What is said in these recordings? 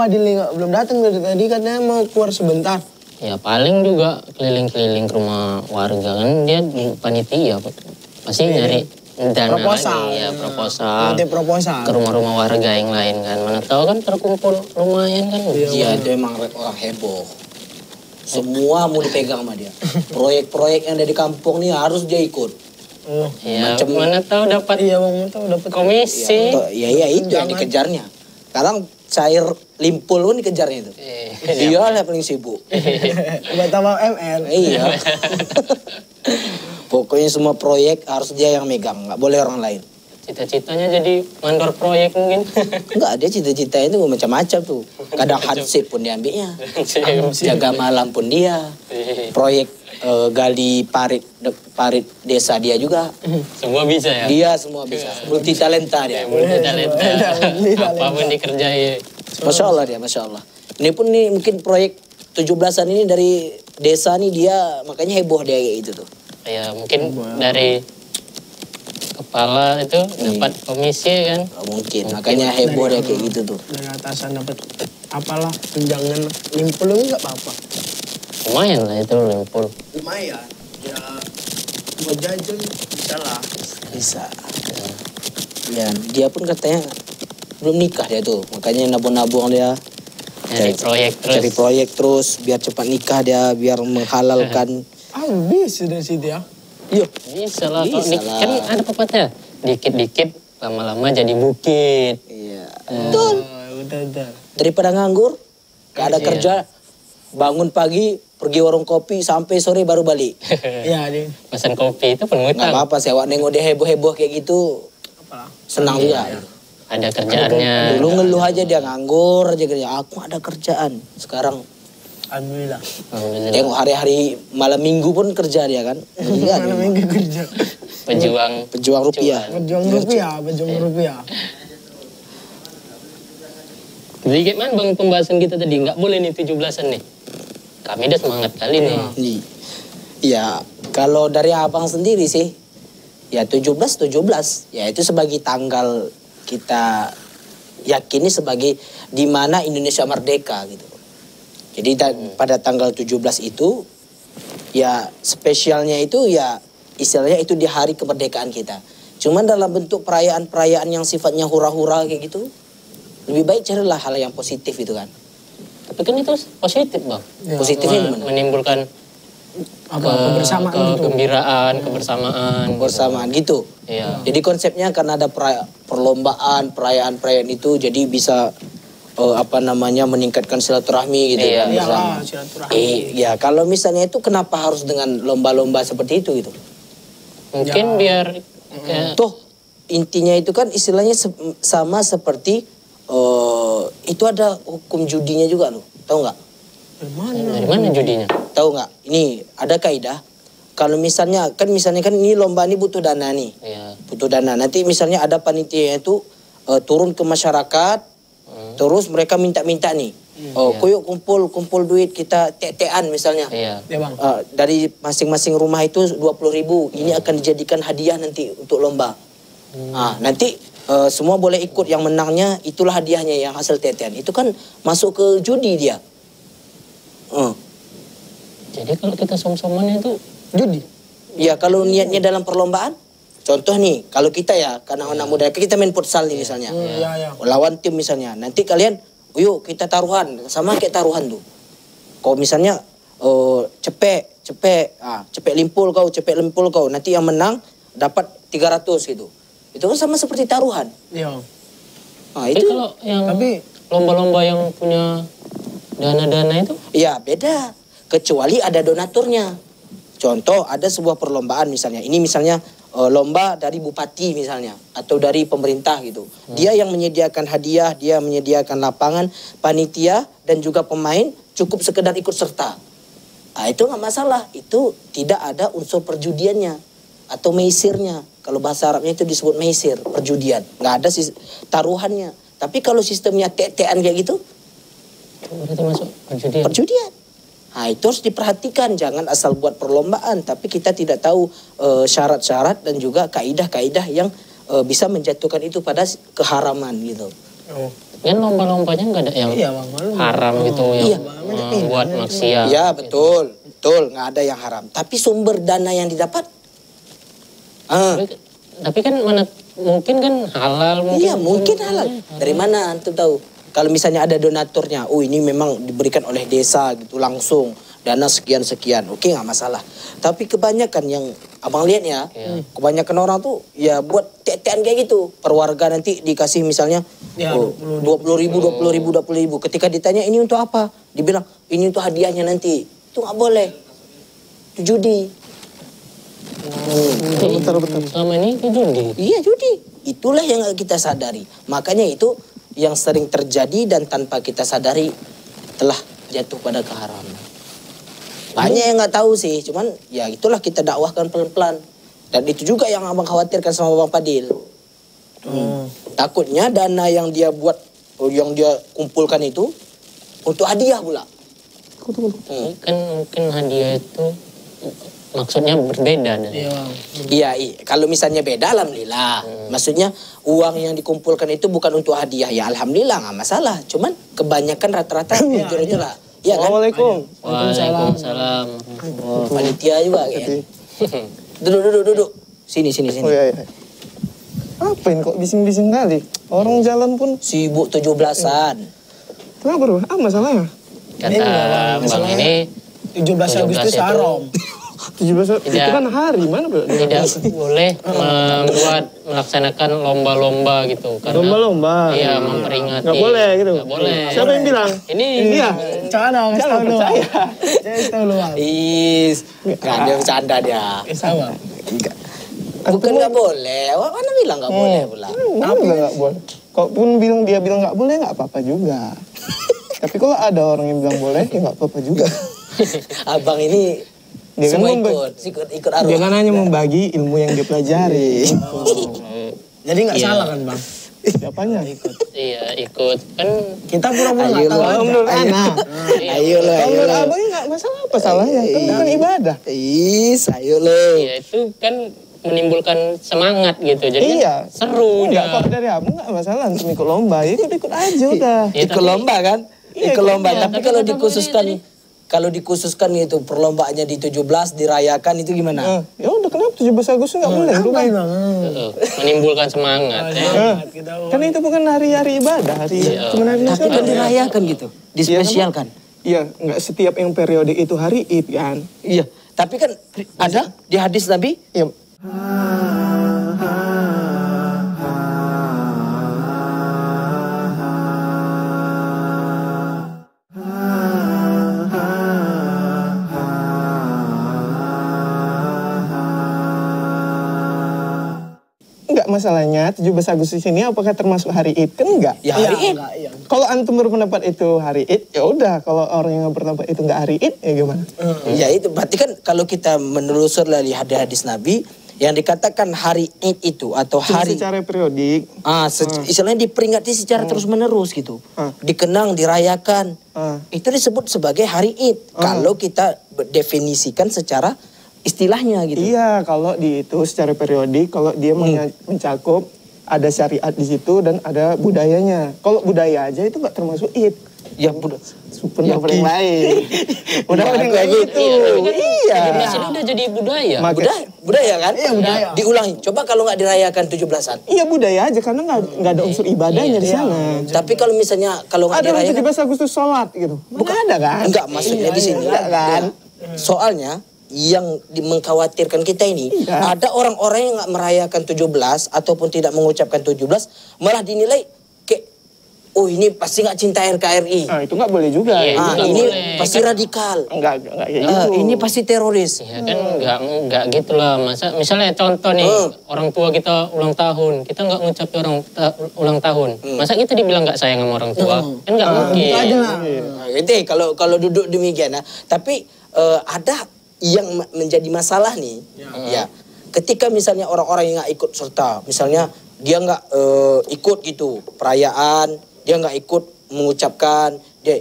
Fadil belum datang dari tadi, katanya mau keluar sebentar. Ya paling juga keliling-keliling ke rumah warga kan, dia panitia pasti nyari dana proposal. lagi ya, proposal. Nanti proposal Ke rumah-rumah warga yang lain kan, mana tahu kan terkumpul lumayan kan. Iya, itu emang orang heboh. Semua mau dipegang sama dia. Proyek-proyek yang ada di kampung nih harus dia ikut. Ya, mana tahu dapat. Iya, mana tahu dapat komisi. Iya, itu yang dikejarnya. Sekarang cair limpul pun dikejarnya itu. Dia lah paling sibuk. Buat tambah ML. Iya. Pokoknya semua proyek harus dia yang megang, nggak boleh orang lain. Cita-citanya jadi mandor proyek mungkin. Enggak, dia cita-citanya itu macam-macam tuh. Kadang hansip pun diambilnya. Jaga malam pun dia. Proyek gali parit desa dia juga. Semua bisa ya? Dia semua bisa. Multi talenta dia. Multi talenta. Apapun dikerjai. Masya Allah dia, Masya Allah. Ini pun nih mungkin proyek 17-an ini dari desa nih dia, makanya heboh dia kayak gitu tuh. Ya mungkin dari kepala itu dapat komisi kan? Mungkin, makanya heboh dia kayak gitu tuh. Dari atasan dapat apalah tunjangan limpul nggak apa-apa. Lumayan lah itu limpul. Lumayan, ya buat jajan bisa lah. Bisa. Ya, dia pun katanya belum nikah dia tuh, makanya nabung-nabung dia. Cari proyek terus biar cepat nikah dia, biar menghalalkan. Habis sudah situ ya. Iya. Bisa lah. Kan ada pepatah, dikit-dikit lama-lama jadi bukit. Iya. Betul. Udah. Daripada nganggur, gak ada kerja, bangun pagi, pergi warung kopi, sampai sore baru balik. Iya, deh. Pesan kopi itu pun ngutang. Gak apa-apa sih, awak nengok dia heboh-heboh kayak gitu, senang juga. Ada kerjaannya. Dulu ngeluh aja dia nganggur aja kerja. Aku ada kerjaan. Sekarang Alhamdulillah. tengok hari-hari malam minggu pun kerja dia kan. Malam minggu kerja. Pejuang rupiah. Pejuang rupiah. Jadi gimana bang pembahasan kita tadi? Nggak boleh nih 17-an nih. Kami udah semangat kali nih. Iya, kalau dari abang sendiri sih, ya 17. Ya itu sebagai tanggal kita yakini sebagai di mana Indonesia merdeka gitu. Jadi pada tanggal 17 itu ya spesialnya itu ya istilahnya itu di hari kemerdekaan kita. Cuman dalam bentuk perayaan-perayaan yang sifatnya hura-hura kayak gitu, lebih baik carilah hal yang positif itu kan. Tapi kan itu positif bang. Ya, positifnya gimana? Menimbulkan kebersamaan gitu. Kebersamaan gitu. Iya. Jadi konsepnya karena ada perlombaan, perayaan-perayaan itu jadi bisa meningkatkan silaturahmi gitu kan. Iya, silaturahmi. Ya kalau misalnya itu kenapa harus dengan lomba-lomba seperti itu gitu? Mungkin biar toh intinya itu kan istilahnya sama seperti itu ada hukum judinya juga loh. Tahu nggak? Dari mana judinya? Tahu nggak? Ini ada kaidah. Kalau misalnya kan ini lomba ini butuh dana nih. Iya. Butuh dana. Nanti misalnya ada panitia itu turun ke masyarakat, terus mereka minta-minta nih. Kuyuk kumpul duit kita tetean misalnya. Iya. Ya, Bang. Dari masing-masing rumah itu 20.000. Ini akan dijadikan hadiah nanti untuk lomba. Nanti semua boleh ikut, yang menangnya itulah hadiahnya yang hasil tetean. Itu kan masuk ke judi dia. Jadi kalau kita som-somannya itu judi. Ya kalau niatnya dalam perlombaan, contoh nih, kalau kita ya karena anak muda kita main futsal nih misalnya, lawan tim misalnya, nanti kalian, yuk kita taruhan, sama kayak taruhan tuh. Kalau misalnya cepek limpul kau, nanti yang menang dapat 300 gitu. Itu kan sama seperti taruhan. Iya. Itu kalau yang lomba-lomba yang punya dana-dana itu? Iya beda. Kecuali ada donaturnya. Contoh ada sebuah perlombaan misalnya. Ini misalnya lomba dari bupati misalnya. Atau dari pemerintah gitu. Dia yang menyediakan hadiah, dia menyediakan lapangan, panitia dan juga pemain cukup sekedar ikut serta. Itu nggak masalah. Itu tidak ada unsur perjudiannya. Atau meisirnya. Kalau bahasa Arabnya itu disebut meisir, perjudian. Nggak ada taruhannya. Tapi kalau sistemnya tetean kayak gitu, berarti masuk perjudian. Itu harus diperhatikan, jangan asal buat perlombaan, tapi kita tidak tahu syarat-syarat dan juga kaidah-kaidah yang bisa menjatuhkan itu pada keharaman gitu. Kan lomba-lombanya nggak ada yang Iya bang, malu. haram gitu, Iya. yang buat maksiat. Ya betul, betul, nggak ada yang haram. Tapi sumber dana yang didapat, Tapi kan mana mungkin kan halal mungkin. iya mungkin halal. Dari mana antum tahu? Kalau misalnya ada donaturnya, oh ini memang diberikan oleh desa gitu langsung dana sekian-sekian, oke nggak masalah. Tapi kebanyakan yang abang lihat ya, kebanyakan orang tuh ya buat tek-tekan kayak gitu. Per warga nanti dikasih misalnya Ya, 20.000. Ketika ditanya ini untuk apa, dibilang ini untuk hadiahnya nanti. Itu nggak boleh. Itu judi. Betul. Selama ini itu judi. Iya judi. Itulah yang kita sadari. Makanya itu yang sering terjadi dan tanpa kita sadari telah jatuh pada keharaman. Banyak yang nggak tahu sih, cuman ya itulah kita dakwahkan pelan-pelan. Dan itu juga yang abang khawatirkan sama Bang Fadil. Takutnya dana yang dia buat, yang dia kumpulkan itu untuk hadiah pula. Kan mungkin hadiah itu maksudnya berbeda. Iya bang. Iya, kalau misalnya beda alhamdulillah. Maksudnya uang yang dikumpulkan itu bukan untuk hadiah ya alhamdulillah nggak masalah. Cuman kebanyakan rata-rata jujur lah. Iya kan? Assalamualaikum. Waalaikumsalam. Panitia juga kan. Duduk. Sini. Oh iya. Apa ini kok bising-bising kali? Orang jalan pun Sibuk 17-an. kenapa bro? Ah masalahnya? Kata bang ini 17 Agustus itu haram. 17 itu kan hari mana bro? tidak boleh melaksanakan lomba-lomba gitu. Karena Lomba-lomba. iya, memperingati. Nggak boleh gitu. Nggak boleh. Siapa yang bilang? Ini Iya. Jangan Jangan percaya. Jangan tahu lu bang. Nggak dia bercanda dia. Sama. Bukan nggak boleh. Mana bilang nggak boleh pula. Mana bilang nggak boleh? Kok pun dia bilang nggak boleh nggak apa-apa juga. Tapi kalau ada orang yang bilang boleh ya nggak apa-apa juga. Abang ini Dia kan semua membagi- ikut arwah. Dia kan hanya membagi ilmu yang dia pelajari. Jadi nggak salah kan bang? Siapanya? iya ikut kan Kita pura-pura nggak tahu. Kalau menurut anak. Ayo lo. Kalau menurut abang nggak masalah apa salahnya? Kan bukan ibadah. Ayo lo. ya itu kan menimbulkan semangat gitu. Jadi Iya. kan seru Enggak, dia. kalau dari abang nggak masalah untuk ikut lomba. Ya ikut aja udah. Ya, Ikut tapi- lomba kan? Iya, Ikut lomba. iya, Tapi tapi kalau kata dikhususkan itu perlombaannya di 17 dirayakan itu gimana? Ya udah kenapa 17 Agustus nggak boleh? Itu kan, Ngapain bang? Menimbulkan semangat ya. Kita kan itu bukan hari-hari ibadah, cuma hari Tapi nasional. kan dirayakan gitu, dispesialkan. Iya, nggak setiap yang periode itu hari Id kan? Iya. Tapi kan ada di hadis Nabi. Iya. Enggak, masalahnya 17 Agustus ini apakah termasuk hari Id? Kan enggak. Ya hari Id. Iya. Kalau antum berpendapat itu hari Id, ya udah. Kalau orang yang berpendapat itu enggak hari Id, ya gimana? Ya itu berarti kan kalau kita menelusur dari hadis Nabi yang dikatakan hari Id itu atau Cuma hari secara periodik. istilahnya diperingati secara terus menerus gitu. Dikenang, dirayakan. Itu disebut sebagai hari Id. Kalau kita definisikan secara istilahnya gitu. Iya, kalau di itu secara periodik, kalau dia mencakup ada syariat di situ dan ada budayanya. Kalau budaya aja itu nggak termasuk Id. Ya Pendapat yang lain. Pendapat yang lain itu. Iya. Di sini udah jadi budaya. budaya kan? Iya, budaya. Diulangi. Coba kalau nggak dirayakan 17-an. Iya budaya aja karena nggak ada unsur ibadahnya di sana. Tapi kalau misalnya kalau nggak Ada orang dirayakan 17 Agustus sholat gitu. Bukan ada kan? enggak maksudnya di sini. Enggak kan? Soalnya yang mengkhawatirkan kita ini ada orang-orang yang nggak merayakan 17 ataupun tidak mengucapkan 17 malah dinilai kayak oh ini pasti nggak cinta NKRI. Nah, itu nggak boleh juga. Iya, Ah, nggak ini boleh. pasti radikal. Enggak kayak gitu. Ini pasti teroris. Ya kan nggak gitu lah. Misalnya contoh nih orang tua kita ulang tahun, kita nggak ngucapin ulang tahun. Masa kita dibilang nggak sayang sama orang tua? Kan nggak mungkin. Itu aja lah. Nah, gitu kalau duduk demikian. Nah, tapi ada yang menjadi masalah nih, ya. Ketika misalnya orang-orang yang nggak ikut serta, misalnya dia nggak ikut gitu perayaan, dia nggak ikut mengucapkan,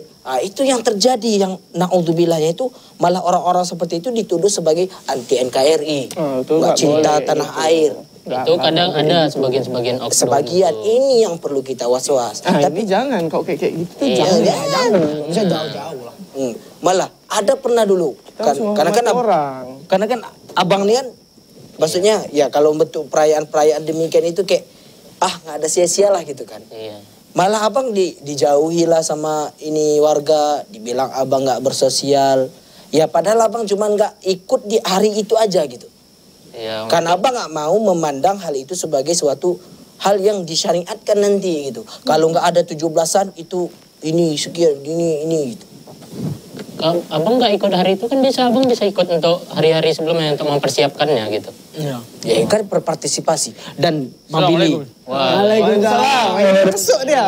itu yang terjadi yang naudzubillah itu malah orang-orang seperti itu dituduh sebagai anti NKRI, Itu nggak nggak cinta boleh, tanah itu. air. Itu kadang ada sebagian oknum. Sebagian ini yang perlu kita was-was. Tapi jangan kok kayak gitu tuh Iya. jangan. Bisa jauh-jauh lah. Malah ada pernah dulu karena kan orang. karena kan abang ini kan maksudnya ya kalau bentuk perayaan demikian itu kayak nggak ada sia-sia lah gitu kan. Iya. Malah abang dijauhi lah sama ini warga, dibilang abang nggak bersosial. Ya padahal abang cuma nggak ikut di hari itu aja gitu. Iya. Karena abang nggak mau memandang hal itu sebagai suatu hal yang disyariatkan nanti gitu. Kalau nggak ada 17-an itu ini sekian ini gitu. Kalau abang nggak ikut hari itu kan abang bisa ikut untuk hari-hari sebelumnya untuk mempersiapkannya gitu. Iya. Ya kan berpartisipasi dan membeli. Waalaikumsalam. Masuk dia.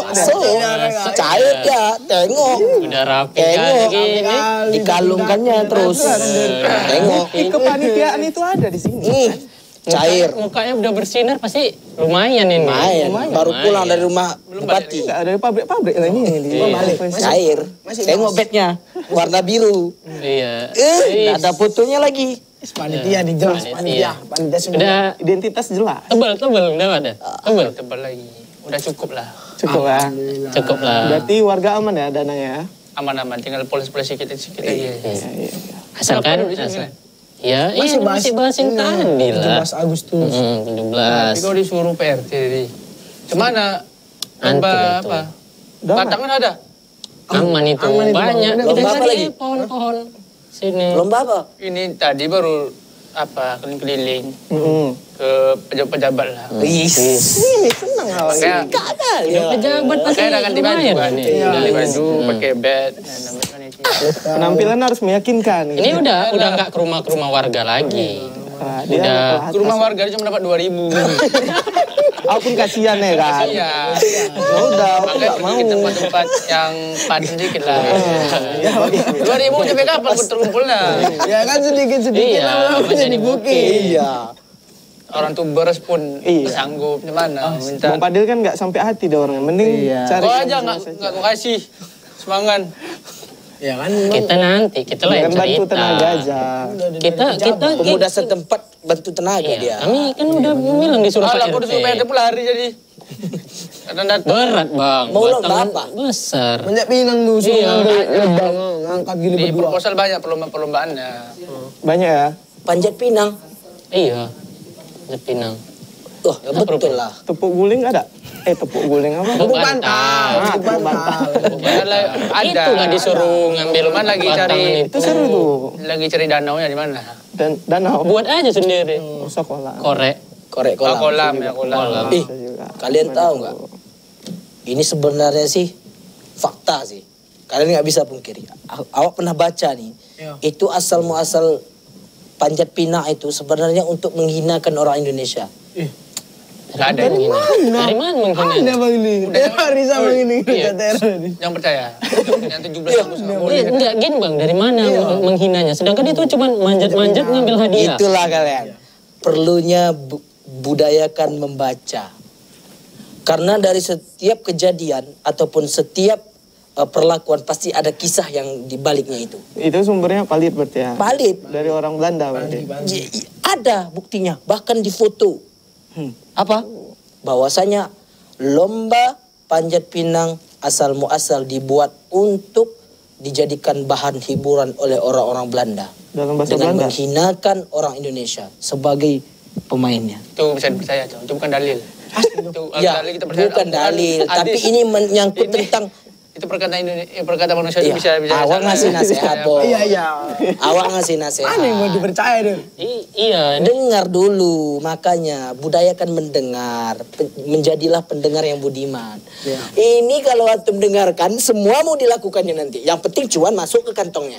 Cair dia, tengok. Udah rapi Tengok. kali gini. Dikalungkannya terus. Tengok. Kepanitiaan itu ada di sini. Cair. Mukanya udah bersinar pasti lumayan ini. Lumayan. Baru pulang dari rumah bupati. Enggak ada pabrik-pabrik lah ini. Cair. Tengok bednya. Warna biru. Iya. Nggak ada fotonya lagi. Panitia dijelas. Panitia semua. Udah Identitas jelas. tebal udah ada. Tebal lagi. Udah cukup lah. Cukup lah. Cukup lah. Berarti warga aman ya dananya ya? Aman-aman, tinggal polis-polis sikit aja. Iya. Asalkan ya, masih bahas yang tadi lah. 17 Agustus. 17. Kalau disuruh PRT jadi gimana? Nanti Lomba itu. apa? Batangan ada? Aman itu. Banyak. Kita Lomba apa cari lagi? pohon-pohon sini. Lomba apa? Ini tadi baru keliling-keliling ke pejabat-pejabat lah. Ini senang awalnya. Kayak Pejabat pasti kayak udah ganti baju lumayan kan. ini. Ganti baju, pakai bed. Penampilan harus meyakinkan. Ini udah nggak ke rumah warga lagi. Dia Ke rumah warga dia cuma dapat 2.000. Apun kasihan ya kan. Iya. Udah, aku Makanya nggak pergi mau. ke tempat-tempat yang padat sedikit lah. 2.000 sampai kapan terkumpul lah. Ya kan sedikit-sedikit Iya, lah menjadi bukit. Iya. Orang tubers pun Iya. sanggup gimana minta. Bang Padil kan nggak sampai hati dia orangnya. Mending cari. Kau aja nggak kau kasih semangat. Ya kan. Kita lah yang Jangan bantu cerita. tenaga aja. Kita Pemuda setempat bantu tenaga iya, dia. kami kan udah bilang disuruh Kalau Pak aku disuruh PRT RT. pula hari jadi. Kadang datang. Berat bang. Mau lomba Batangan apa? besar. Manjat pinang tuh. Suruh Iya. ngambil ngangkat gini Di berdua. proposal banyak perlombaannya. Banyak ya. Panjat pinang. Iya. Di Pinang. Wah, ya betul lah. Tepuk guling ada? Tepuk guling apa? Tepuk bantal. Tepuk bantal. Ada. Itu nggak disuruh ngambil Cuman lagi batangan cari Itu seru tuh. lagi cari danaunya di mana? Dan danau. Buat aja sendiri. Sekolah. Korek. Korek Oh, kolam. kolam. Ih, kalian tahu nggak? Ini sebenarnya sih fakta sih. Kalian nggak bisa pungkiri. Awak pernah baca nih. Iya. Itu asal muasal panjat pinang itu sebenarnya untuk menghinakan orang Indonesia. Nggak ada yang begini. Dari mana menghina? Ada bang ini. Hari sama ini. Iya. Yang percaya. Yang 17 Agustus. Enggak gini bang, dari mana menghinanya? Sedangkan itu cuma manjat-manjat ngambil hadiah. Itulah kalian. Perlunya budayakan membaca. Karena dari setiap kejadian ataupun setiap perlakuan pasti ada kisah yang dibaliknya itu. Itu sumbernya valid berarti ya. Valid. Dari orang Belanda berarti. Ada buktinya, bahkan di foto. Apa? Bahwasanya lomba panjat pinang asal muasal dibuat untuk dijadikan bahan hiburan oleh orang-orang Belanda. Dalam bahasa Dengan Belanda. menghinakan orang Indonesia sebagai pemainnya. Itu bisa dipercaya, Cok. Itu bukan dalil. Itu Ya, dalil kita percaya. bukan dalil, tapi ini menyangkut tentang itu perkataan manusia itu Iya. bisa Awak ngasih nasihat, Bo. Iya. Awak ngasih nasihat. Mana yang mau dipercaya deh? Iya. Dengar dulu, makanya budayakan mendengar, menjadilah pendengar yang budiman. Ya. Ini kalau antum dengarkan, semua mau dilakukannya nanti. Yang penting cuan masuk ke kantongnya.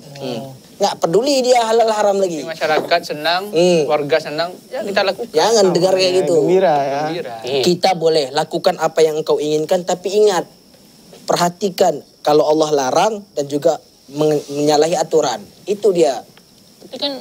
Nggak peduli dia halal haram lagi. masyarakat senang, warga senang, ya kita lakukan. Jangan dengar kayak gitu. Gembira ya. Gembira. Kita boleh lakukan apa yang engkau inginkan, tapi ingat, perhatikan kalau Allah larang dan juga menyalahi aturan. Itu dia. Tapi kan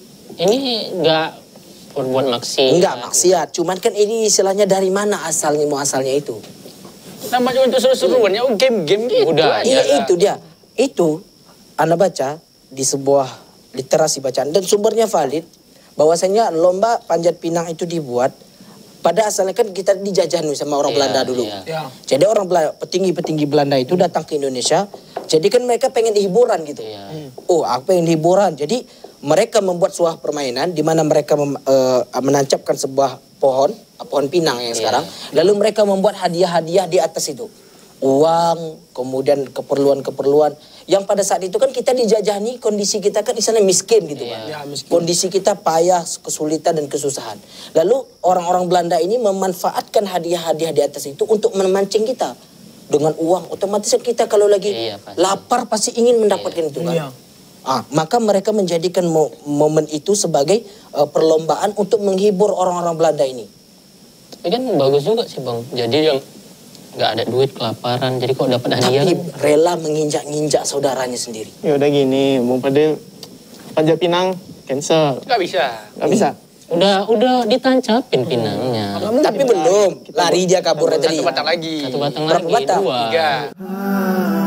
ini nggak berbuat maksiat. Enggak maksiat, cuman kan ini istilahnya dari mana asalnya muasalnya itu. Namanya untuk seru-seruan, ya game-game gitu. Udah, aja Iya lah. itu dia. Itu Anda baca di sebuah literasi bacaan dan sumbernya valid bahwasanya lomba panjat pinang itu dibuat pada asalnya kan kita dijajah nih sama orang Belanda dulu. Iya. Jadi orang petinggi-petinggi Belanda itu datang ke Indonesia. Jadi kan mereka pengen hiburan gitu. Oh, aku pengen hiburan. Jadi mereka membuat sebuah permainan di mana mereka menancapkan sebuah pohon pinang yang sekarang. Lalu mereka membuat hadiah-hadiah di atas itu. Uang, kemudian keperluan-keperluan. Yang pada saat itu kan kita dijajah nih, kondisi kita kan misalnya miskin gitu kan. Kondisi kita payah, kesulitan dan kesusahan. Lalu orang-orang Belanda ini memanfaatkan hadiah-hadiah di atas itu untuk memancing kita. Dengan uang, otomatis kita kalau lagi lapar pasti ingin mendapatkan itu kan. Maka mereka menjadikan momen itu sebagai perlombaan untuk menghibur orang-orang Belanda ini. Tapi kan bagus juga sih Bang. Jadi yang nggak ada duit, kelaparan, jadi kok dapat hadiah. Tapi rela menginjak-injak saudaranya sendiri. Ya udah gini, Bung Fadil, panjat pinang cancel. Nggak bisa. Nggak bisa. Udah ditancapin pinangnya. Tapi belum, lari dia kabur tadi. Satu batang lagi. Satu batang Berapa lagi, batang? 2. 3.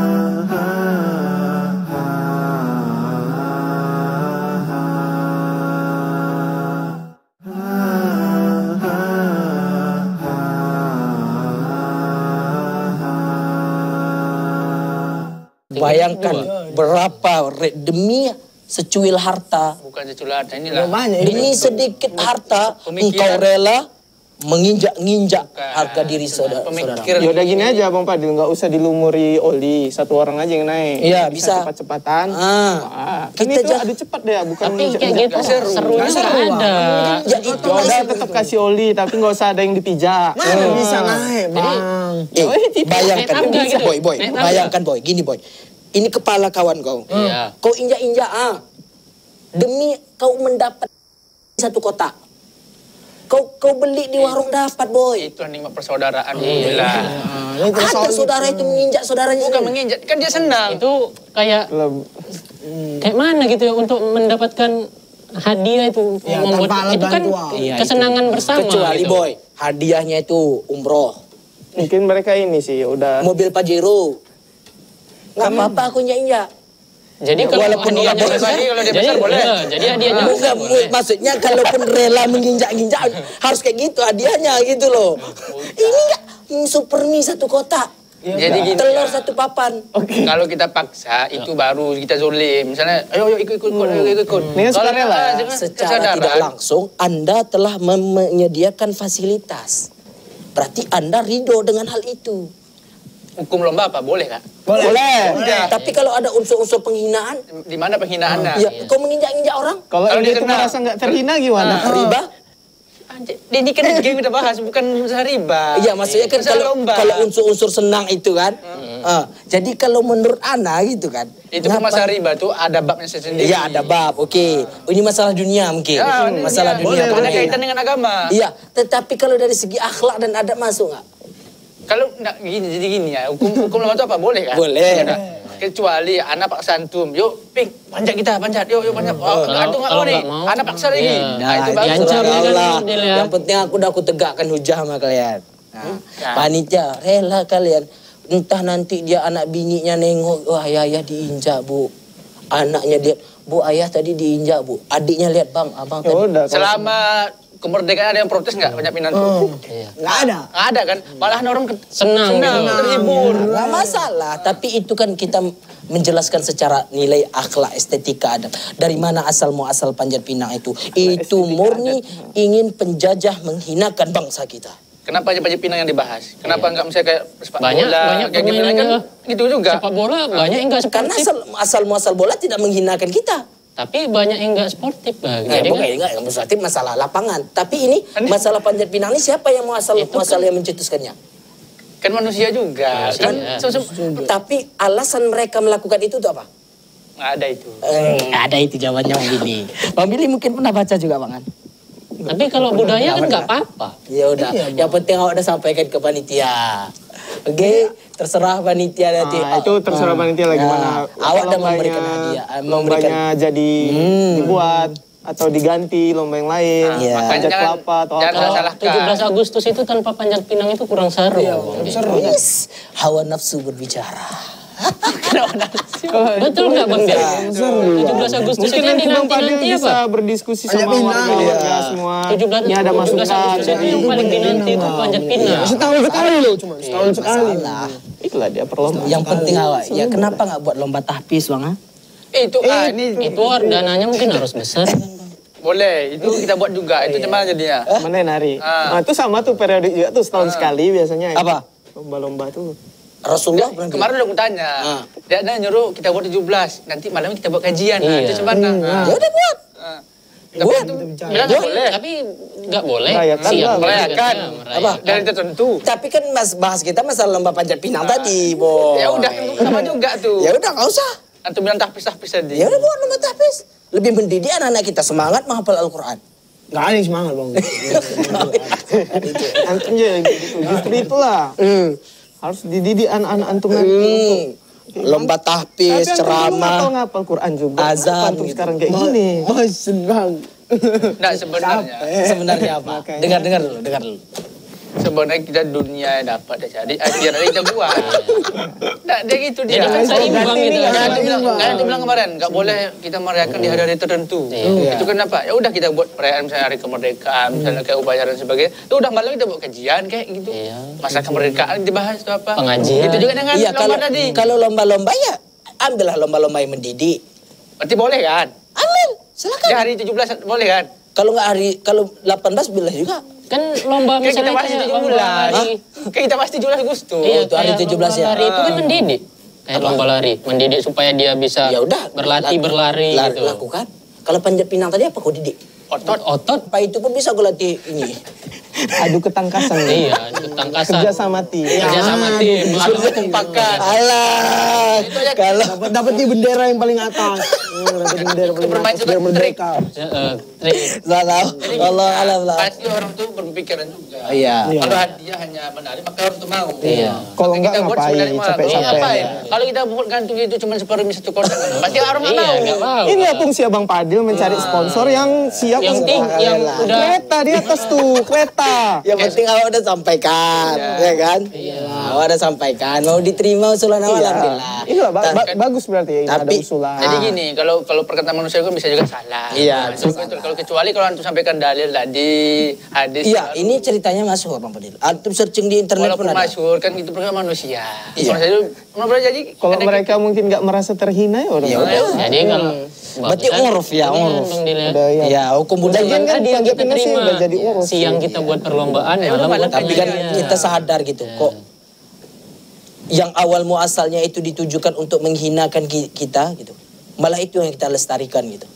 Bayangkan berapa demi secuil harta, Bukan seculat, inilah. demi sedikit harta, engkau rela menginjak-injak harga diri saudara. Pemikiran. Ya udah gini aja Bang Fadil, nggak usah dilumuri oli, satu orang aja yang naik. Iya, bisa. Cepat-cepatan. Kita Kita itu jah- adu cepat deh, bukan Tapi kayak menginjak-injak. gitu serunya nggak ada. Ya itu Ya udah tetap kasih oli, tapi nggak usah ada yang dipijak. Mana bisa naik, Bang? bayangkan, Naik tangga gitu. boy, Naik tangga. bayangkan boy, gini boy. Ini kepala kawan kau. Iya. Kau injak-injak, demi kau mendapat satu kotak. Kau beli di warung dapat boy. Itu nikmat persaudaraan. Alhamdulillah. Ada saudara itu menginjak saudaranya. Bukan menginjak, kan dia senang. Itu kayak mana gitu ya untuk mendapatkan hadiah itu. Ya, membuat, tanpa alat itu kan bantuan. kesenangan bersama. Kecuali gitu. boy, hadiahnya itu umroh, Mungkin mereka ini sih udah. mobil Pajero. Nggak apa-apa aku injak-injak. Jadi kalau Walaupun hadiahnya nggak besar, boleh, kalau dia jadi, besar boleh. Jadi hadiahnya besar Bukan, boleh. maksudnya kalaupun rela menginjak-injak harus kayak gitu hadiahnya gitu loh. Ini nggak super mie satu kotak, Jadi gini. telur satu papan. Kalau kita paksa itu baru kita zolim. Misalnya, ayo ikut. Ini kan suka rela ya? Secara tidak langsung Anda telah menyediakan fasilitas. Berarti Anda ridho dengan hal itu. Hukum lomba apa? Boleh kak? Boleh. Tapi kalau ada unsur-unsur penghinaan, Di mana penghinaannya? ya kau menginjak-injak orang, Kalau Kalau dia dia itu kena- merasa nggak terhina gimana? riba. Anjir, ini kan game kita bahas, bukan masalah riba. Iya, maksudnya kan Masalah kalau unsur-unsur senang itu kan. Jadi kalau menurut Ana gitu kan. Itu kan masalah riba tuh ada babnya sendiri. Iya, ada bab. Oke. Ini masalah dunia mungkin. Ya, Masalah dunia. Ada mungkin. kaitan dengan agama. Iya, tetapi kalau dari segi akhlak dan adab masuk nggak? Kalau nggak gini, jadi gini ya. Hukum lomba itu apa? Boleh kan? Boleh. Ya, dah. Kecuali anak paksa antum. Yuk, Ping, panjat kita, panjat. Yuk, panjat. Antum nggak mau nih. nggak mau, Anak paksa lagi. iya. Nah, itu bagus. diancam ya kan, Allah. model ya. Yang penting aku tegakkan hujah sama kalian. Nah, Ya. panitia, rela kalian. Entah nanti dia anak bininya nengok, wah ayah diinjak bu. Anaknya lihat, bu ayah tadi diinjak bu. Adiknya lihat bang, abang Ya tadi. udah. kalau- Selama kemerdekaan ada yang protes nggak banyak pinang tuh? Nggak ada. Nggak ada kan? Malahan orang Senang gitu. terhibur. Nggak masalah, tapi itu kan kita menjelaskan secara nilai akhlak, estetika adab. Dari mana asal muasal panjat pinang itu? Itu murni ingin penjajah menghinakan bangsa kita. Kenapa aja panjat pinang yang dibahas? Kenapa nggak misalnya kayak sepak Banyak- bola? banyak kayak gitu permainan kan? juga. Gitu juga. Sepak bola banyak yang nggak Karena sportif. asal muasal bola tidak menghinakan kita. Tapi banyak yang nggak sportif Bang. Jadi Bukan, kan, enggak, berarti masalah lapangan. Tapi ini masalah panjat pinang ini siapa yang muasal yang mencetuskannya? Kan manusia juga. Kan Iya. Tapi alasan mereka melakukan itu tuh apa? nggak ada itu. Ada itu jawabannya Bang Billy. Bang Billy mungkin pernah baca juga Bang. tapi kalau budaya kan nggak apa-apa. Ya udah, yang penting awak udah sampaikan ke panitia. Oke, terserah panitia nanti. Itu terserah panitia lagi mana. Awak udah lombanya- memberikan hadiah, Lombanya jadi dibuat atau diganti lomba yang lain. Iya. Panjat Jangan- kelapa atau jangan apa. salah. 17 Agustus itu tanpa panjat pinang itu kurang seru. Yes, hawa nafsu berbicara. Betul nggak Bang Dia? 17 Agustus Mungkin itu yang nanti Bang dinanti Fadil apa? bisa berdiskusi Panjat sama pinang. warga Iya. semua. 17 Ini ada 17 masukan. Agustus itu yang paling dinanti itu panjat pinang. Setahun sekali loh cuma, setahun sekali. Masalah. Itulah dia perlombaan. Yang penting awak, ya kenapa nggak buat lomba tahfiz bang? Ha? Itu ini Itu dananya mungkin harus besar. boleh. Itu kita buat juga. Itu cuman jadinya. Mana yang nari? Ah. Nah, itu sama tuh periode juga tuh setahun sekali biasanya. Apa? Lomba-lomba tuh. Rasulullah pernah Kemarin udah aku tanya. Dia ada nyuruh kita buat 17. Nanti malam kita buat kajian. Nah, Iya. itu cuman. Ya udah buat. Tapi itu bilang nggak boleh. Tapi nggak boleh. Merayakan Siang lah. Merayakan. Apa? Dari tertentu. Tapi kan bahas kita masalah lomba panjat pinang tadi, Bo. Ya udah sama juga tuh. Ya udah nggak usah. Antum bilang tahfiz tadi. Ya udah buat lomba tahfiz. Lebih mendidik anak-anak kita semangat menghafal Al-Quran. Gak ada yang semangat bang. Antum ya gitu. Justru itulah. Harus dididik anak-anak antum nanti. Lomba tahfiz, Tapi antum dulu ceramah. ngapal Quran juga. Azan Kenapa antum gitu. sekarang kayak gini. Bosen bang. Nah sebenarnya. Sebenarnya apa? Dengar dulu, dengar dulu. Sebenarnya kita dunia dapat dah cari, akhirat kita buat. Nah, dia gitu dia. Jadi kan seimbang gitu. Kayak itu bilang kemarin, nggak boleh kita merayakan di hari-hari tertentu. Itu kenapa? Ya udah kita buat perayaan misalnya hari kemerdekaan, misalnya kayak upacara dan sebagainya. Ya udah malam kita buat kajian kayak gitu. Iya. Masa kemerdekaan dibahas itu apa? Pengajian. Itu juga dengan Iya, lomba tadi. kalau lomba-lomba ya ambillah lomba-lomba yang mendidik. Berarti boleh kan? Ambil, Di silakan. hari 17 boleh kan? Kalau nggak kalau 18 billah juga. Kan lomba Kayak kita misalnya pasti kayak 17. lomba lari. Kayak kita pasti 17 Agustus. Iya, itu hari kayak 17 lomba ya. Lari itu kan mendidik. Kayak lomba lari, mendidik supaya dia bisa Ya udah, berlari gitu. Lakukan. Kalau panjat pinang tadi apa kau didik? Otot. Apa itu pun bisa kau latih ini. Adu ketangkasan. Iya, ketangkasan. Kerja sama tim. Kerja sama tim. Harus dikompakan. Alah, kalau Dapat di bendera yang paling atas. Dapat di bendera paling Bermain atas. seperti Biar merdeka. Trik. salah, Allah alam lah. Pasti orang tuh berpikiran juga. Iya. Kalau hadiah hanya menarik, maka orang tuh mau. Iya. Kalau Maka enggak kita buat ngapain, sebenarnya mah. capek-capek. Iya, ngapain? Kalau kita buat gantung itu cuma separuhnya satu kotak, pasti orang nggak Iya, mau. nggak mau. Ini ya fungsi Abang Padil mencari sponsor yang siap Yang untuk tinggi, yang udah kereta di atas tuh, kereta. Yang penting awak udah sampaikan, ya kan? Iya. Awak udah sampaikan, mau diterima usulan awak alhamdulillah. Inilah bagus berarti ya, ini ada Tapi- usulan. Jadi gini, kalau perkataan manusia itu bisa juga salah. Iya, Itu betul. Kalau kecuali kalau antum sampaikan dalil tadi, hadis. Iya, ini ceritanya masuk Bang Fadil. Antum searching di internet walaupun pun ada. masyhur kan itu perkara manusia. Iya. Manusia itu ngobrol jadi. Kalau ada- mereka mungkin nggak merasa terhina ya udah. Ya udah. Jadi kalau Berarti uruf ya, uruf. Udah ya. Ya, hukum budaya. Lagian kan Hadiah panjat kita pinang sih terima. udah jadi urus. Siang kita buat perlombaan, malam buat Tapi kan kajian. kita sadar gitu, kok yang awal muasalnya itu ditujukan untuk menghinakan kita gitu. Malah itu yang kita lestarikan gitu.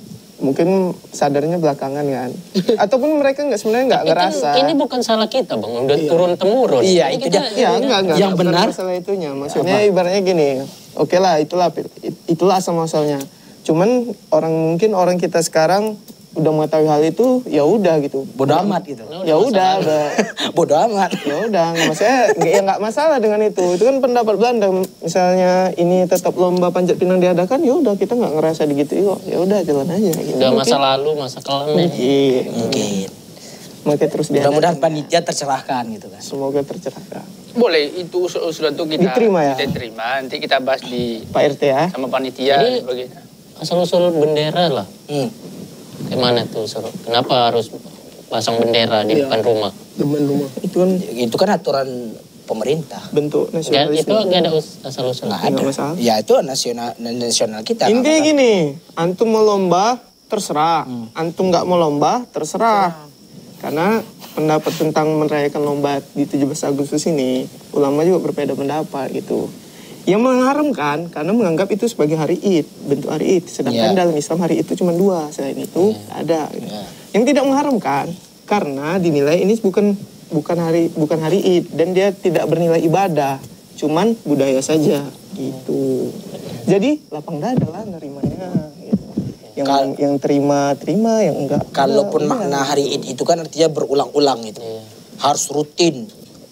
Mungkin sadarnya belakangan kan. Ataupun mereka nggak sebenarnya nggak Tapi kan ngerasa. ini bukan salah kita, Bang. Udah turun temurun. Iya, Ini itu kita- dia. Ya enggak. Yang bukan benar. masalah itunya. Maksudnya ibaratnya gini. Oke lah, itulah asal muasalnya. Cuman mungkin orang kita sekarang udah mengetahui hal itu, ya udah gitu. Bodoh amat gitu. Ya udah. Bodoh amat. Ya udah, nggak masalah dengan itu. Itu kan pendapat Belanda. Misalnya ini tetap lomba panjat pinang diadakan, ya udah kita nggak ngerasa digituin kok. Ya udah jalan aja. Gitu. Udah masa lalu, masa kelam ya. Iya. Mungkin. Makanya terus diadakan. Mudah-mudahan panitia tercerahkan gitu kan. Semoga tercerahkan. Boleh itu usulan itu kita Diterima ya? Kita terima. Nanti kita bahas di Pak RT ya. sama panitia Jadi- dan sebagainya. Asal-usul bendera lah. Hmm. Gimana tuh, Suruh? Kenapa harus pasang bendera di depan rumah? Depan rumah. Itu kan aturan pemerintah. Bentuk Itu nasionalisme. nggak ada asal-usul. Nggak ada. Nggak masalah. Ya itu nasional kita. Intinya gini, antum mau lomba terserah, antum nggak mau lomba terserah. Karena pendapat tentang merayakan lomba di 17 Agustus ini, ulama juga berbeda pendapat gitu. Yang mengharamkan karena menganggap itu sebagai hari Id, bentuk hari Id. Sedangkan Iya. dalam Islam hari itu cuma 2, selain itu ada. Gitu. Yang tidak mengharamkan karena dinilai ini bukan hari Id dan dia tidak bernilai ibadah, cuman budaya saja gitu. Jadi lapang dada lah nerimanya. Gitu. Yang terima, yang enggak. Kalaupun enggak. makna hari Id itu kan artinya berulang-ulang gitu. Harus rutin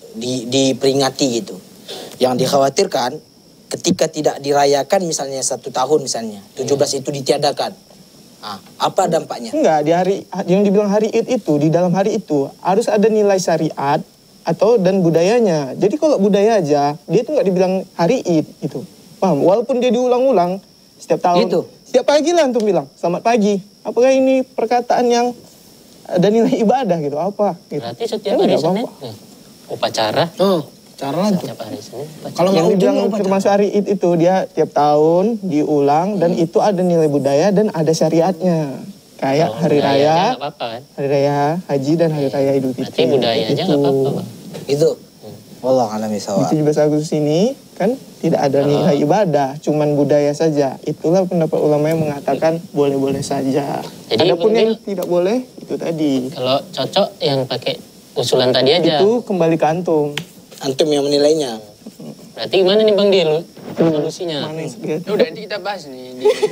diperingati gitu. Yang dikhawatirkan ketika tidak dirayakan misalnya 1 tahun misalnya, 17 itu ditiadakan. Nah, apa dampaknya? Enggak, di hari yang dibilang hari Id itu, di dalam hari itu harus ada nilai syariat dan budayanya. Jadi kalau budaya aja, dia itu nggak dibilang hari Id gitu. Paham? Walaupun dia diulang-ulang setiap tahun. Gitu. Setiap pagi lah antum bilang, selamat pagi. Apakah ini perkataan yang ada nilai ibadah gitu? Apa? Gitu. Berarti setiap hari Senin upacara. Cara tuh. Setiap hari Senin upacara. Kalau nggak Yang ujung dibilang apa? termasuk hari Id itu dia tiap tahun diulang dan itu ada nilai budaya dan ada syariatnya. Kayak hari Budaya aja raya, nggak apa-apa kan? hari raya haji dan hari raya Idul Fitri. Berarti budaya aja nggak apa-apa, Bang. Itu. Wallah alam bisawab. 17 Agustus ini kan tidak ada nilai ibadah, cuman budaya saja. Itulah pendapat ulama yang mengatakan boleh-boleh saja. Jadi Adapun yang penting- tidak boleh itu tadi. Kalau cocok yang pakai usulan tadi aja. Itu kembali ke antum. Antum yang menilainya. Berarti gimana nih Bang Dil solusinya? Mana yang sebagai- Ya udah nanti kita bahas nih.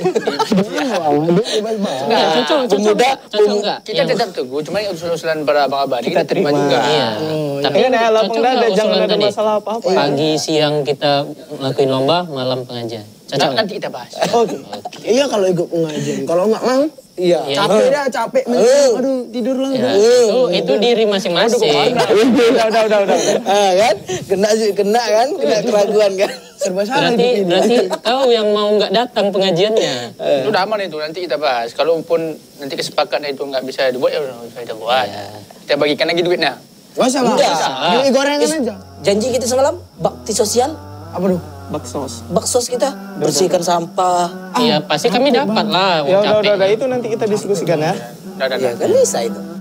Cocok Pemuda, enggak? Kita tetap tunggu, cuma usulan para abang-abang ini kita terima juga. Iya. Tapi Iya, nah, lapang cocok dada, nggak jangan usulan ada tadi? masalah apa-apa. Pagi, siang kita ngelakuin lomba, malam pengajian. Cocok nggak? Nanti kita bahas. Oke. Iya kalau ikut pengajian. Kalau nggak mau, Iya. Iya. capek dah, capek. Aduh, tidur lah. Ya, itu diri masing-masing. Udah. Kan? Kena kan? Kena keraguan kan? Serba salah Berarti kau yang mau nggak datang pengajiannya. Itu udah aman itu, nanti kita bahas. Kalaupun nanti kesepakatan itu nggak bisa dibuat, ya udah nggak bisa buat. Kita bagikan lagi duitnya. Gak usah lah. Enggak. Beli gorengan aja. Janji kita semalam, bakti sosial, Apa tuh? Baksos. baksos kita, bersihkan sampah. Iya, pasti kami dapat lah. Ya capek. udah, itu nanti kita diskusikan ya. Udah. Ya kan bisa itu.